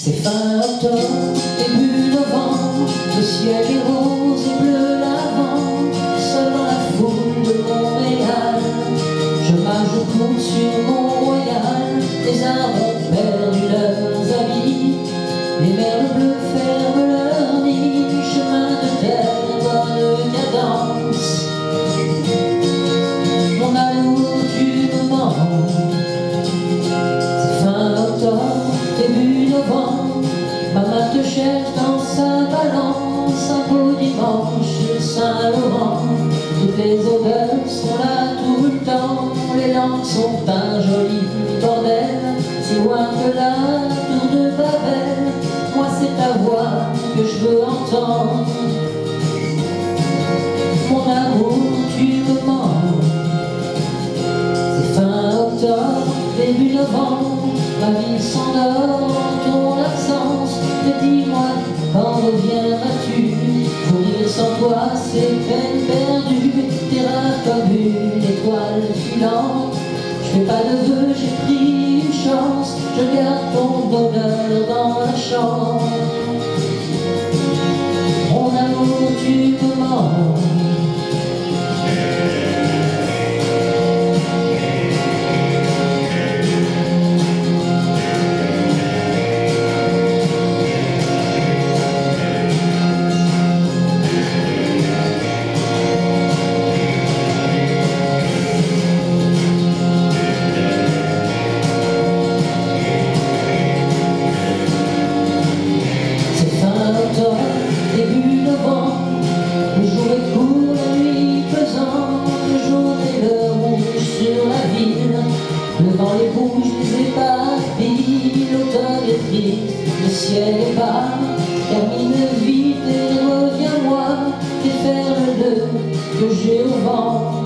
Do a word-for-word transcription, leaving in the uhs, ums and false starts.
C'est fin octobre, début novembre, le ciel est rose et bleu lavande. Seul dans la foule de Montréal, je marche au cou sur Mont-Royal. Les arbres ont perdu leurs habits, les merles bleus ferment leur nid. Chemin de terre, bonne cadence, mon amour tu me manques. C'est fin octobre, début novembre, maman te cherche dans sa balance. Un beau dimanche, Saint-Laurent, toutes les odeurs sont là tout le temps. Les langues sont un joli bordel, si loin que la tour de Babel. Moi c'est ta voix que je veux entendre, mon amour tu me manques. C'est fin octobre, début novembre, ma vie s'endort en ton absence. Mais dis-moi, quand reviendras-tu? Courir sans toi c'est peine perdue. T'es rare comme une étoile filante. Je fais pas de vœux, j'ai pris une chance. Je garde ton bonheur dans la chambre, mon amour tu me manques. Début novembre, le jour est court, la nuit pesante, le jaune et le rouge sur la ville. Le vent les bouge, les éparpille, l'automne est triste, le ciel est bas. Termine vite et reviens-moi, déferle-le que j'ai au vent.